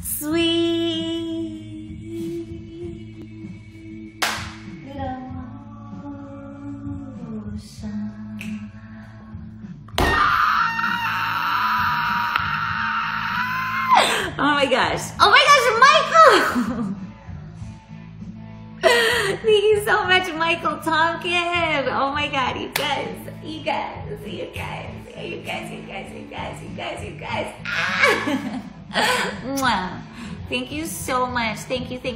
Sweet little ocean. Oh my gosh. Oh my gosh, Michael! Thank you so much, Michael Tompkin. Oh my God, you guys. Mwah. Thank you so much. Thank you.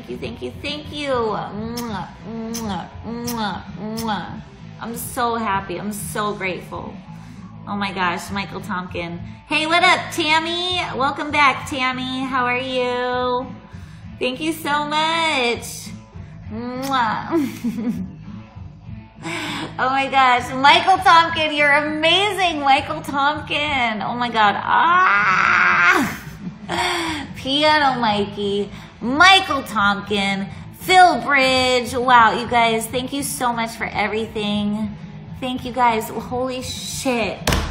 Mwah, mwah, mwah, mwah. I'm so happy. I'm so grateful. Oh my gosh, Michael Tompkin. Hey, what up, Tammy? Welcome back, Tammy. How are you? Thank you so much. Mwah. Oh my gosh, Michael Tompkin, you're amazing, Michael Tompkin. Oh my God. Piano Mikey, Michael Tompkin, Phil Bridge. Wow, you guys, thank you so much for everything. Thank you guys. Holy shit.